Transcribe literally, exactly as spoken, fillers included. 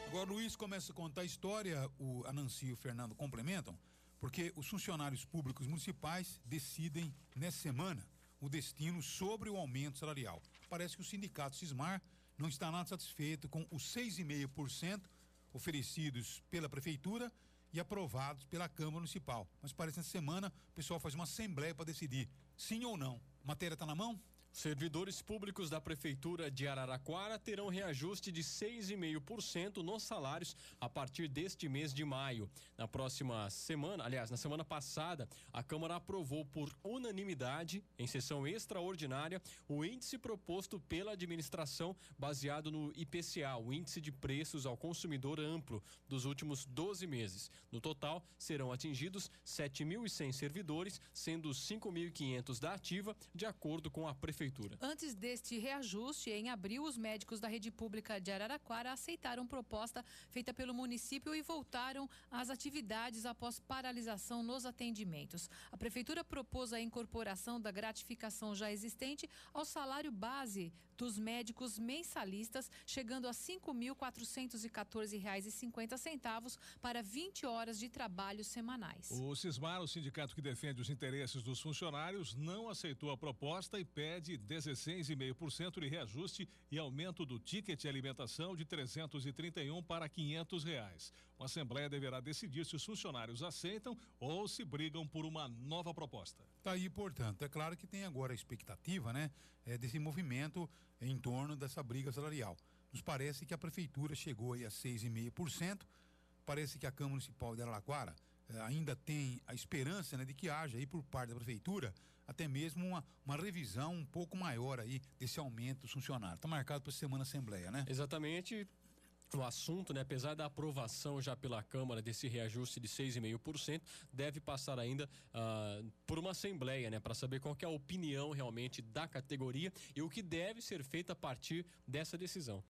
Agora o Luiz começa a contar a história, o, a Nancy e o Fernando complementam, porque os funcionários públicos municipais decidem nessa semana o destino sobre o aumento salarial. Parece que o sindicato Sismar não está nada satisfeito com os seis vírgula cinco por cento oferecidos pela prefeitura e aprovados pela Câmara Municipal. Mas parece que nessa semana o pessoal faz uma assembleia para decidir sim ou não. A matéria está na mão? Servidores públicos da Prefeitura de Araraquara terão reajuste de seis vírgula cinco por cento nos salários a partir deste mês de maio. Na próxima semana, aliás, na semana passada, a Câmara aprovou por unanimidade, em sessão extraordinária, o índice proposto pela administração baseado no I P C A, o Índice de Preços ao Consumidor Amplo, dos últimos doze meses. No total, serão atingidos sete mil e cem servidores, sendo cinco mil e quinhentos da ativa, de acordo com a Prefeitura. Antes deste reajuste, em abril, os médicos da rede pública de Araraquara aceitaram proposta feita pelo município e voltaram às atividades após paralisação nos atendimentos. A prefeitura propôs a incorporação da gratificação já existente ao salário base dos médicos mensalistas, chegando a cinco mil quatrocentos e quatorze reais e cinquenta centavos para vinte horas de trabalho semanais. O Sismar, o sindicato que defende os interesses dos funcionários, não aceitou a proposta e pede dezesseis vírgula cinco por cento de reajuste e aumento do ticket de alimentação de trezentos e trinta e um para quinhentos reais. Uma assembleia deverá decidir se os funcionários aceitam ou se brigam por uma nova proposta. Tá aí, portanto, é claro que tem agora a expectativa, né, é, desse movimento em torno dessa briga salarial. Nos parece que a prefeitura chegou aí a seis vírgula cinco por cento. Parece que a Câmara Municipal de Araraquara eh, ainda tem a esperança, né, de que haja aí por parte da prefeitura até mesmo uma, uma revisão um pouco maior aí desse aumento dos funcionários. Está marcado para semana Assembleia, né? Exatamente. O assunto, né, apesar da aprovação já pela Câmara desse reajuste de seis vírgula cinco por cento, deve passar ainda uh, por uma assembleia, né, para saber qual que é a opinião realmente da categoria e o que deve ser feito a partir dessa decisão.